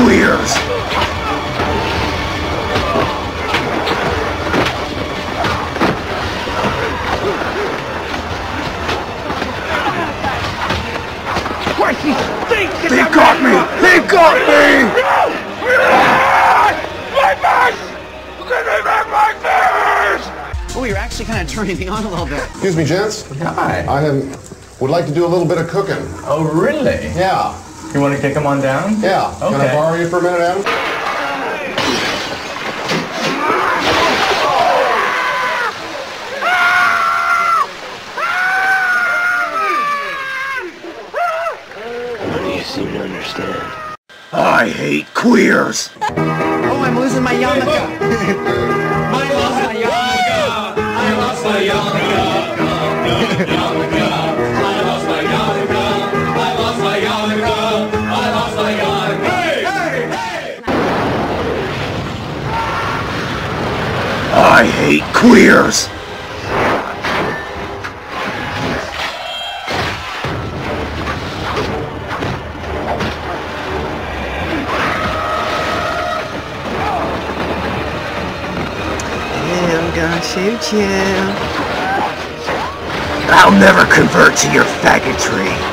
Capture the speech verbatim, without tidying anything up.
queers! They got me! They got me! My fish! Give me back my fish! Oh, you're actually kind of turning me on a little bit. Excuse me, gents. Hi. I am, would like to do a little bit of cooking. Oh, really? Yeah. You want to kick them on down? Yeah. Okay. Can I borrow you for a minute, Adam? Seem to understand. I hate queers! Oh, I'm losing my yarmulke. I lost my yarmulke. I lost my yarmulke. I lost my yarmulke. I lost my yarmulke. I lost my yarmulke. Hey, hey, hey! I hate queers! I'm gonna shoot you. I'll never convert to your faggotry.